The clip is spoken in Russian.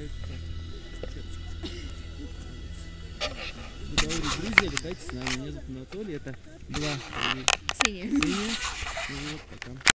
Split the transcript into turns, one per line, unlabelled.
летают. Вы говорите, друзья, летайте с нами. Меня зовут Анатолий, это была
Ксения.
Ксения. Вот, пока.